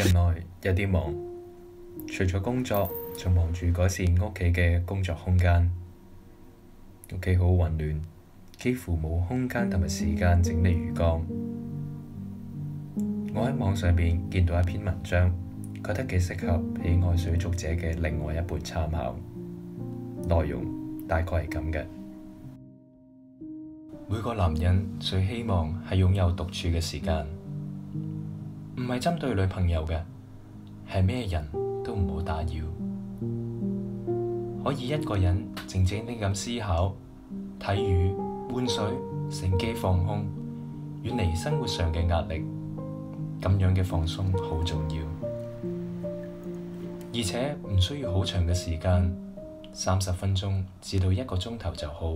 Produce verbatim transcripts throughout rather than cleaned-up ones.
近來有啲忙，除咗工作，仲忙住改善屋企嘅工作空間。屋企好混亂，幾乎冇空間同埋時間整理魚缸。我喺網上邊見到一篇文章，覺得幾適合喜愛水族者嘅另外一半參考。內容大概係咁嘅：每個男人最希望係擁有獨處嘅時間，唔係針對女朋友嘅，係咩人都唔好打擾，可以一個人靜靜地咁思考、睇魚、玩水、乘機放空，遠離生活上嘅壓力。咁樣嘅放鬆好重要，而且唔需要好長嘅時間，三十分鐘至到一個鐘頭就好。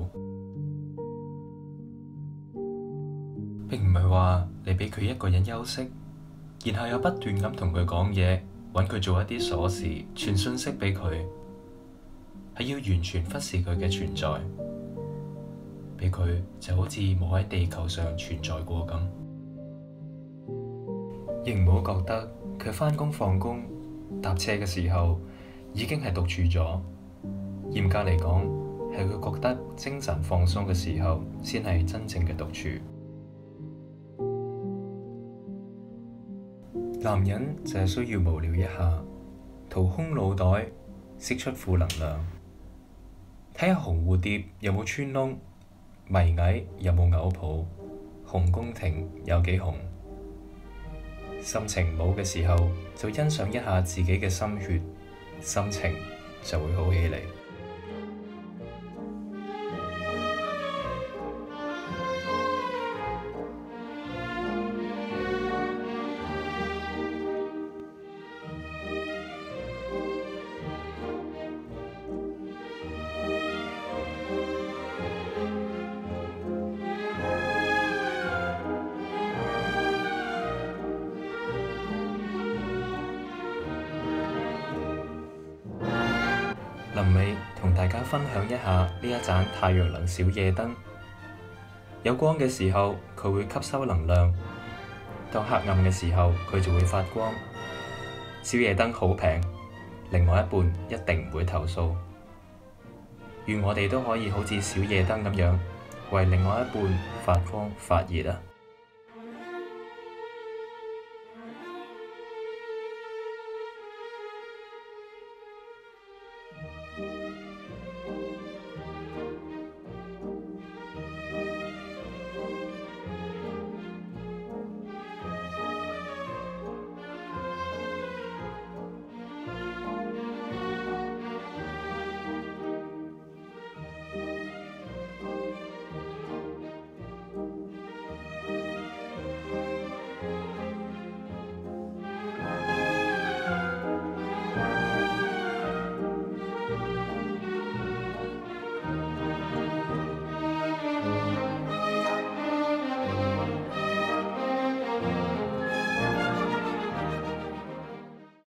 並唔係話你俾佢一個人休息，然後又不斷咁同佢講嘢，揾佢做一啲瑣事，傳訊息俾佢，係要完全忽視佢嘅存在，俾佢就好似冇喺地球上存在過咁。亦唔好覺得佢返工放工搭車嘅時候已經係獨處咗，嚴格嚟講係佢覺得精神放鬆嘅時候先係真正嘅獨處。男人就係需要無聊一下，掏空腦袋，釋出負能量，睇下紅蝴蝶有冇穿窿，迷蟻有冇嘔泡，紅宮廷有幾紅。心情唔好嘅時候，就欣賞一下自己嘅心血，心情就會好起嚟。臨尾同大家分享一下呢一盞太陽能小夜燈。有光嘅時候，佢會吸收能量；當黑暗嘅時候，佢就會發光。小夜燈好平，另外一半一定唔會投訴。願我哋都可以好似小夜燈咁樣，為另外一半發光發熱啊！